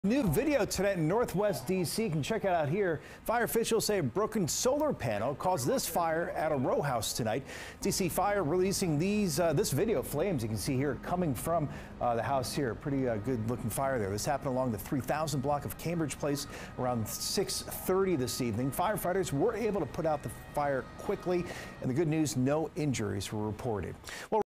New video tonight in Northwest D.C. You can check it out here. Fire officials say a broken solar panel caused this fire at a row house tonight. D.C. Fire releasing this video of flames you can see here coming from the house here. Pretty good looking fire there. This happened along the 3000 block of Cambridge Place around 6:30 this evening. Firefighters were able to put out the fire quickly, and the good news, no injuries were reported. Well,